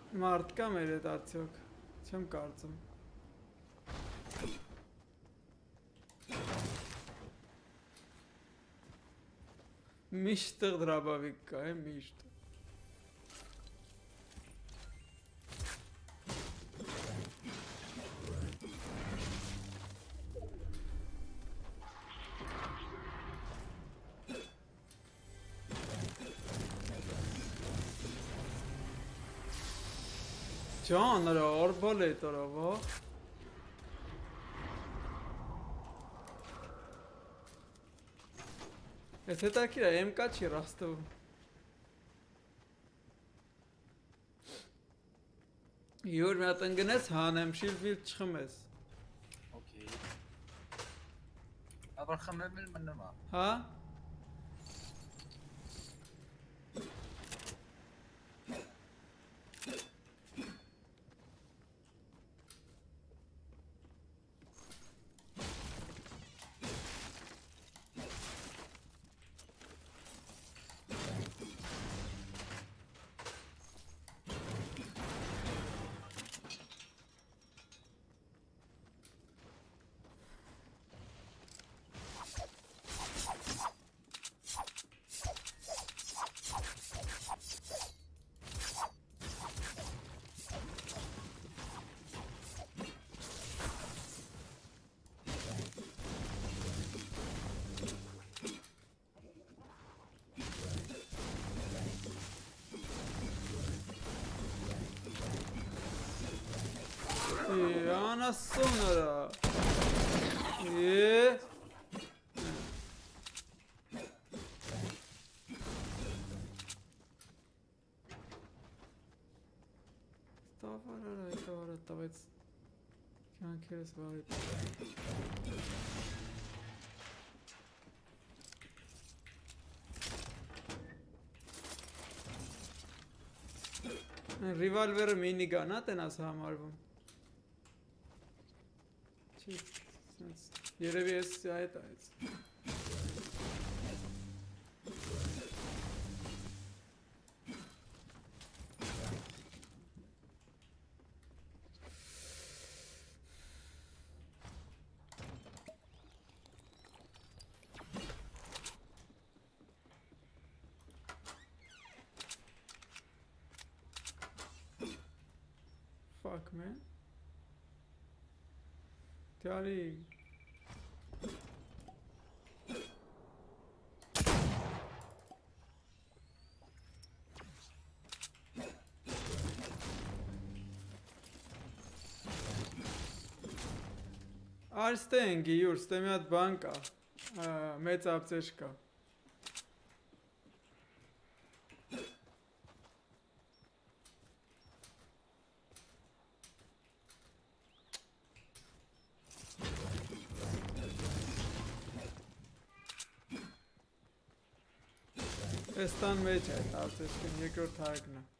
Մարդ կա մեր հետ արդյոք, չեմ կարծում։ Միշտ տեղ դրաբավիկ կա, միշտ։ Canlara arbaletara va. Եթե տակիրա MK չի ռաստով։ Յուր մի հատ ընգնես հանեմ, շիլդ չխմես։ Okay. Aber խմեմ էլ մնում է։ Հա։ Anasonara. Давай. Can't валит. Revolver minigun է տենաս համարվում։ Չի, երևի ես այդ այդ։ Fuck man. Tali. Արստեն գյուր, ստե մի հատ բան կա, մեծ ապծեշ կա։ Էստան մեջ է ապծեշկեն, երկրորդ հարկն է։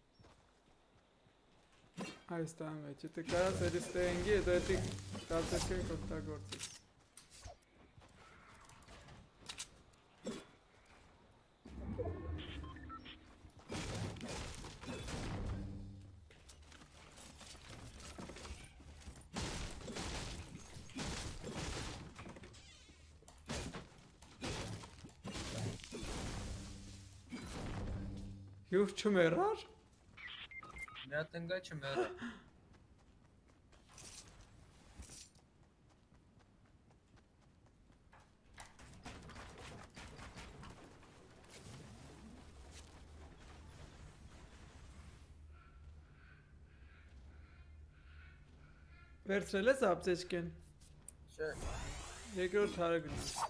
Այստան մեջ, եթե կարաս էլի ստեինգի, հետո էտի ապծեշկեն կօգտագործես։ Յուր չմերար։ Մի հատ ընկա չմերա։ Վերցրել ես ապծեշկեն։ Չէ։ Երկրորդ հարագն է։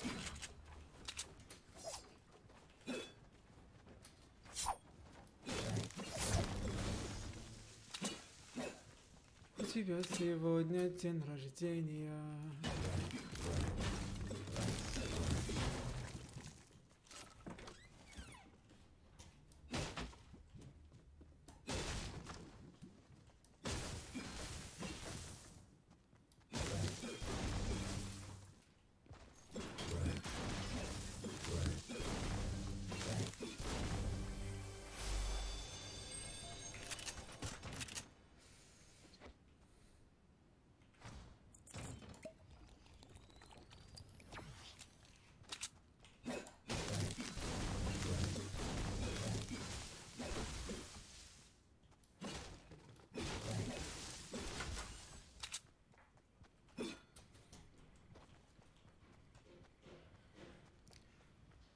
У тебя сегодня день рождения.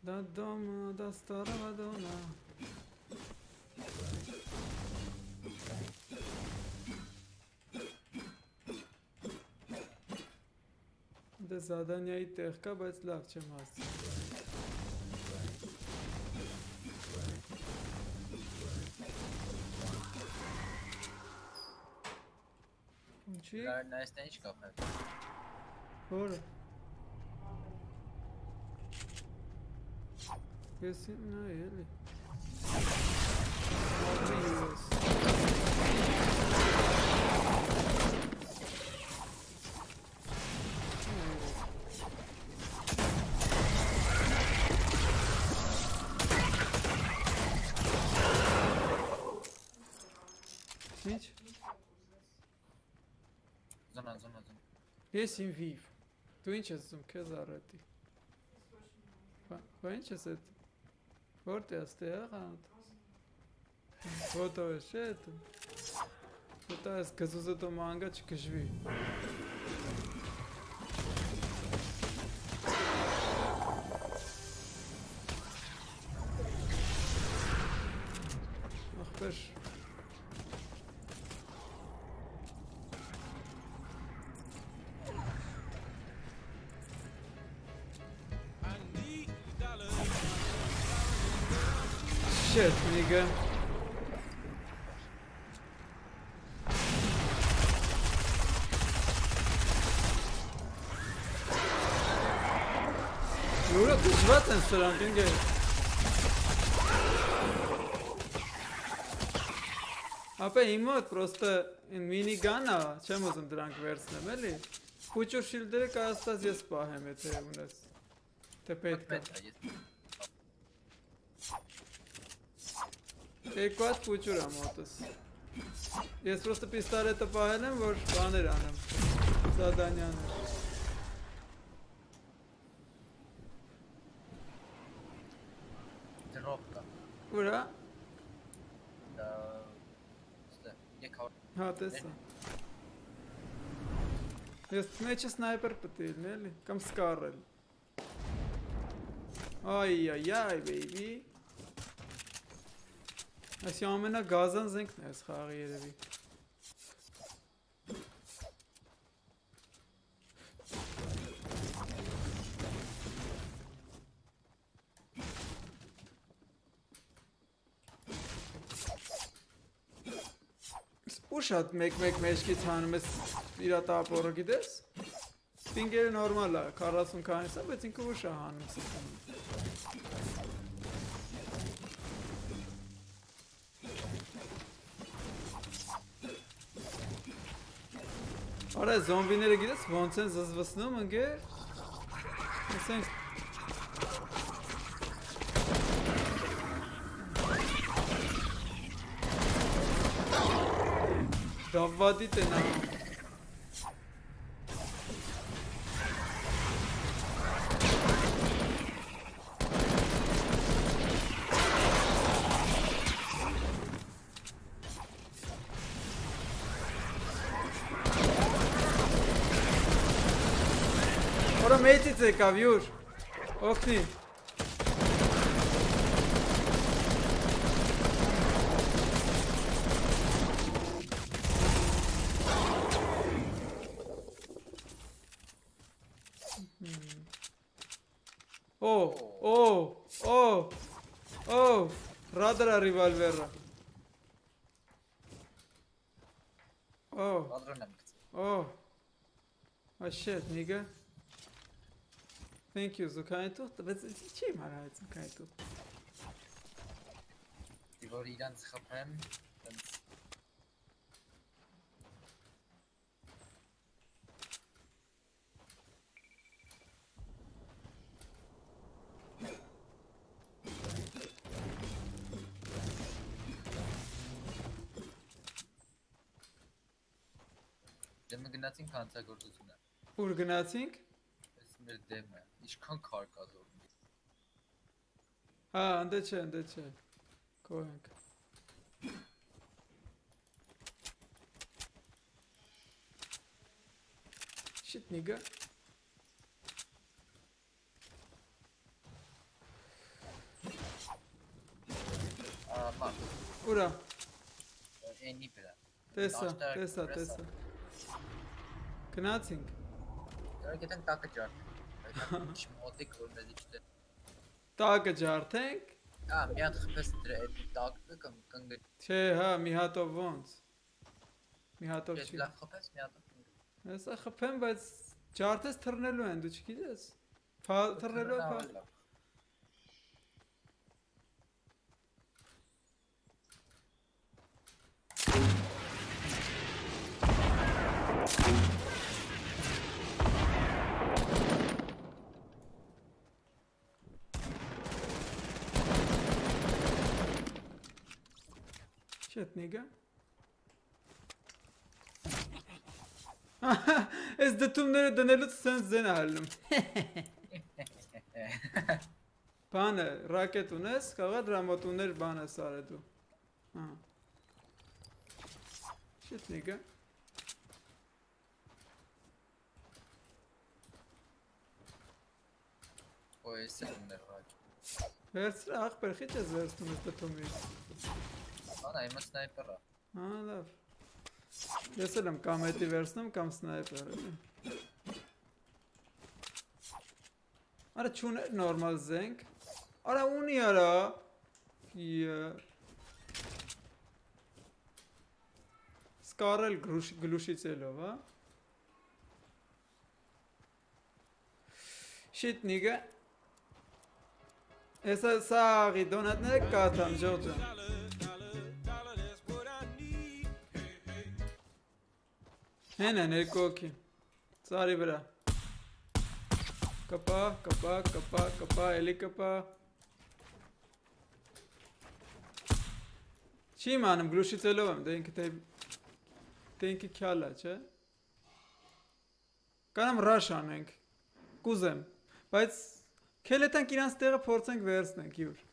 Da doma, da stara Madonna. Դե Զադանյայի տեղ կա, բայց լավ չեմ հասցնում։ Ինչի՞։ Նայստեն ինչ կապ է։ Որը։ Ես նա էլի։ Ինչ։ Զոնա։ Ես իմ վիվ։ Դու ինչ ես ուզում քեզ առետի։ Բա ինչ ես այդ։ Որտե՞ղ ես տեղանդ։ Ոտո է շետ։ Ոտա ես գզուզը տո մանգա չգժվի։ Ախպեր։ Shit, nigga. Ուրը դժվար են սրանք ինգե։ Ապա իմ մոտ պրոստը մինիգան է, չեմ ուզում դրանք վերցնեմ, էլի։ Փուճուր շիլդերը կարաստած ես պահեմ, եթե ունես։ Թե պետք է։ Երկու հատ փուճուր եմ մոտս։ Ես պրոստը պիստարետը պահել եմ, որ բաներ անեմ։ Զադանյաներ։ Դրոպ կա։ Ուրա։ Հա, տեսա։ Ես մեջը սնայպեր պտի լինի, էլի, կամ սկարել։ Այ, բեյբի։ Այսի ամենա գազան զենքն է այս խաղի երևի։ Ուշ հատ մեկ մեջքից հանում ես իրա տապորը գիտես։ Պինգերը նորմալ է, 40 քանիս է, բայց ինքը ուշ է հանում սիքանում։ Արա զոմբիները գիտես ոնց են զզվսնում ընկեր։ Ասենք Դավադիտ են անում։ Որը մեյտից եկավ յուր, օգնի։ Ռադարա ռիվալվերը։ Shit, nigga. Thank you, զուքային թուղթ, բայց չի մարայց զուքային թուղթ։ Դի որ իրանց խփեմ, Դեմը գնացինք հանցագործությունը։ Ուր գնացինք։ Այս մեր դեմը, ինչքան քար կա զորում։ Հա, ընդ չէ։ Կոհենք։ Shit, nigga. Ուրա։ Էնի վրա։ Տեսա, Աշտարակ տեսա, վրա տեսա։ Գնացինք։ Դրա գիտենք տակը ջարդենք։ Այդ չմոտիկ որ մեզ իջտե։ Տակը ջարդենք։ Մի հատ խփես դրա այդ տակը կամ կնգ։ Չէ, հա, մի հատով ոնց։ Մի հատով Ես չի։ լավ խփես մի հատ կնգ։ Հեսա խփեմ, բայց ջարդես թռնելու են, դու չգիտես։ Թռնելու է, Shit, nigga. Ես դտումները դնելուց սենց զեն ալում։ Բանը, ռակետ ունես, կաղա դրա մոտ ուներ բանը սար է դու։ Shit, nigga. Օ, ես եմ ներվակ։ Վերցրա աղբեր, խիչ ես վերցնում ես դտումից։ Բանը այմը սնայպերա։ Լավ։ Ես էլ եմ կամ հետի վերցնում, կամ սնայպեր էլի։ Արա չուներ նորմալ զենք։ Արա ունի արա։ Սկարել գլուշից ելով, հա։ Shit, nigga. Եսա սաղի դոնատները կատամ, ջողջան։ Հեն են երկու օքի, ծարի վրա, կպա, կպա, կպա, կպա, էլի կպա, չի իմանում, գլուշից ելով եմ, դե ինքը քյալա, չէ, կանամ ռաշ անենք, կուզեմ, բայց քելետանք իրանց տեղը փորձենք վերցնենք, յուր,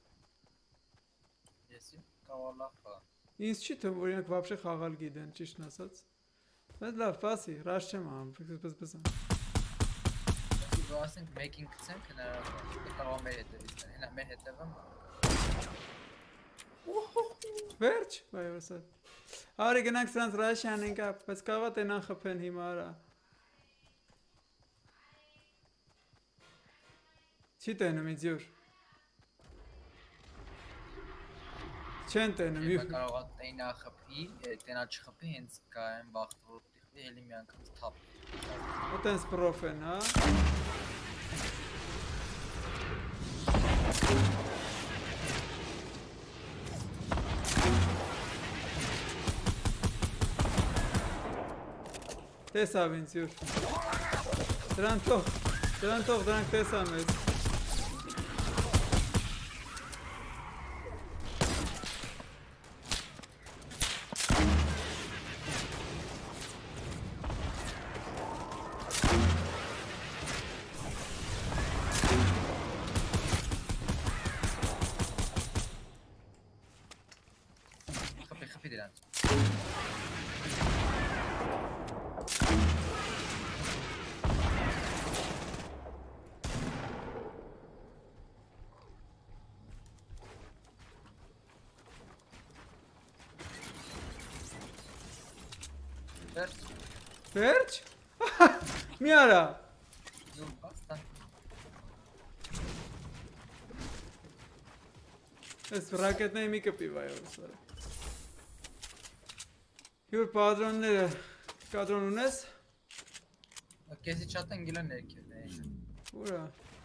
Եսի կավալախա, ինձ չի թվում, որ իրանք վապշե խաղալ գիդեն, ճիշտն ասած, բայց լավ, պասի, ռաշ չեմ անում, բզբզան։ Ու ասենք մեկին գցենք հնարավոր, կարող մեր հետևից, հենա մեր հետևը։ Վերջ, բայորսա։ Արի գնանք սրանց ռաշ անենք, բայց կաղա տենան խփեն հիմա արա։ Չի տենում ինձ յուր։ Չեն տենում յուր։ Հիմա կարող է տենա խփի, տենա չխփի, հենց կա են բախտորով տիխվի, հելի մի անգամ թապ։ Ոտենց պրոֆ են, հա։ Տեսավ ինձ յուր։ Դրան թող, դրանք տեսամ ես։ Խփի դրանց։ Վերջ։ Մի արա։ Դու բաստա։ Ես ռակետների մի կպի բայորսա։ Յուր պատրոնները, կադրոն ունես։ Կեսի չատեն գիլը ներքև է։ Ուրա։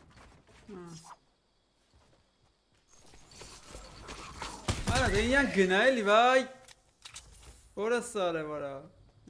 Արա, դե ինյան գնա էլի, վայ։ Որը սար է վարա։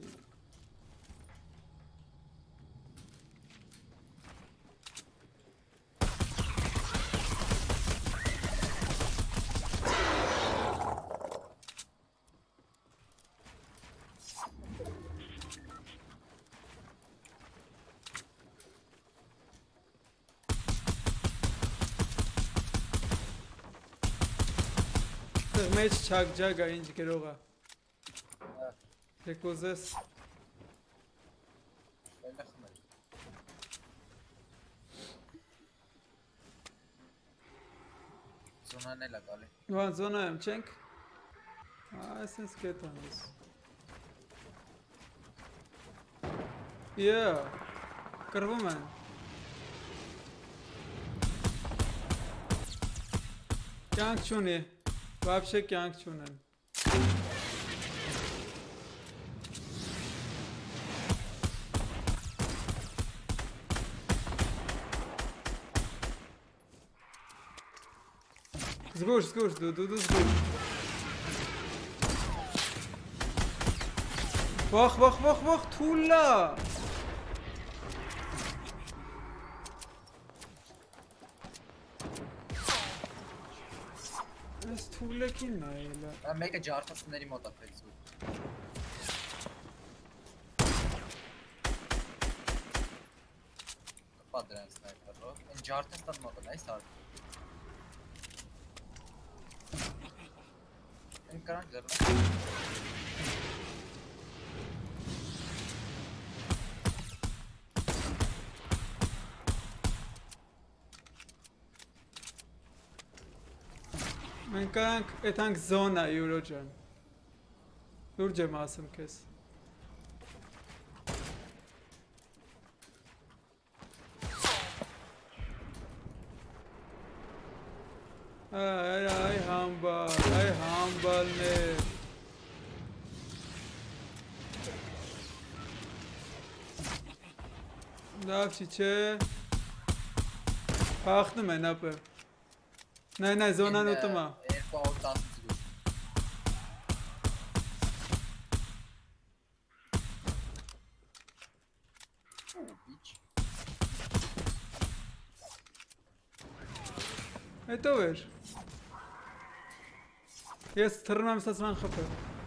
Մեջ չակ ջագա ինչ գրողա։ Եկոզես։ Զոնան էլ է գալի։ Վան զոնա եմ չենք։ Essens geht anders. Yeah. Karvu man. Kyank chuni. Вообще kyank chunan. Zgush, zgush. Vah, Tula! Ez Tula ki neyla? Ben mega cartasında remote atmayı soğuk. Padren sniper o. En cartasından moda neyse artık. En karanlıkları. Մենք եթանք զոնա յուրո ջան։ Լուրջ եմ ասում քեզ։ Ay համբալներ։ Լավ չի չէ։ Փախնում են ապը։ Նայ, զոնան ուտում է։ Erko ortasını tutuyor. Bitch. Հետո էր։ Ես թռնում եմ ստացման խփը։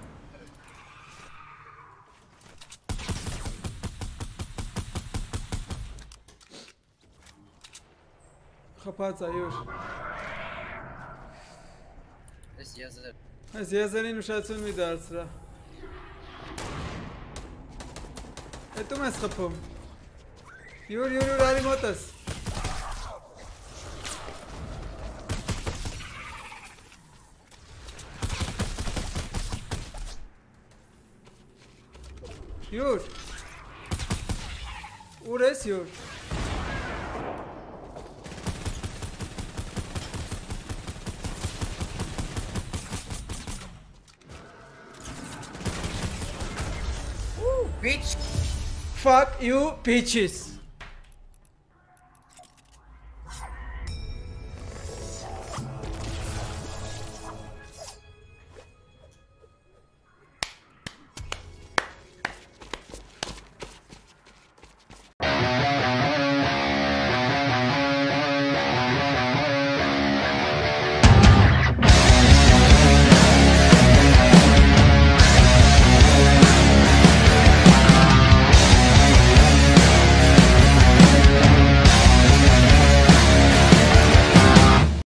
Խփած այուր։ Ես yazır. Այս եզերին ուշացում մի դարձրա։ Հետում ես խփում։ Յուր, արի մոտս։ Յուր։ Ուր ես յուր։ Bitch. Fuck you bitches.